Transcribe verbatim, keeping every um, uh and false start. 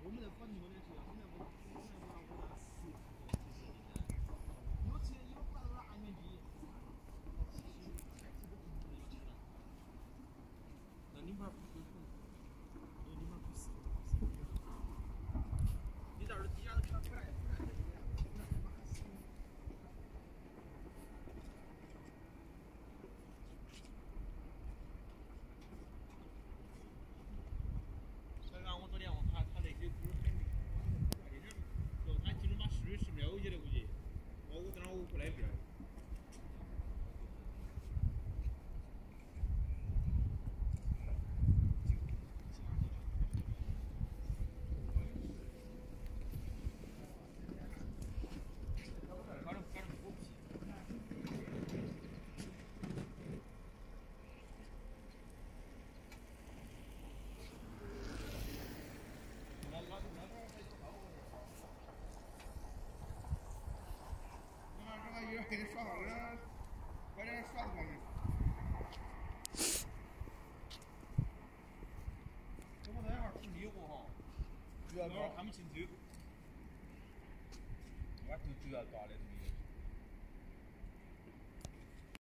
我们在保定这边是要，现在我现在我我拿十几十斤的，有车有管那安全机，其实开车都不能去了。那你们不会可能，因为你们不是，你到时候底下都看出来。 我昨天问他，他那些猪很快点，说他今天把水是瞄起来估计，我我等下我过来边。给你刷好了，快点刷出来。这我在那块儿理过哈，主要看不清楚。我都主要抓的东西。